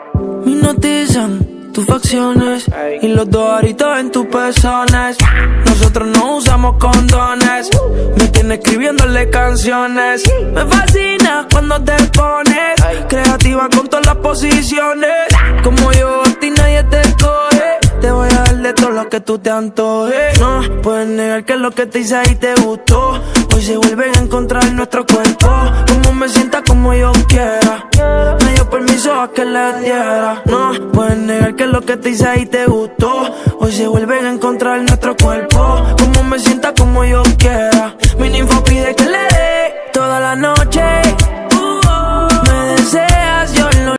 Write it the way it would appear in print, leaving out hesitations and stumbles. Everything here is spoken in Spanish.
Me hipnotizan tus facciones y los dos aritos en tus pezones. Nosotros no usamos condones. Me tiene escribiéndole canciones. Me fascina cuando te pones creativa con todas las posiciones. Como yo, a ti nadie te coge. Te voy a dar de todo lo que tú te antojes. No puedes negar que lo que te hice ahí te gustó. Hoy se vuelven a encontrar nuestro cuerpo. Como me sienta como yo quiera. Me dio permiso a que le diera. No puedes negar que lo que te hice ahí te gustó. Hoy se vuelven a encontrar nuestro cuerpo. Como me sienta como yo quiera. Mi ninfa pide que le dé toda la noche.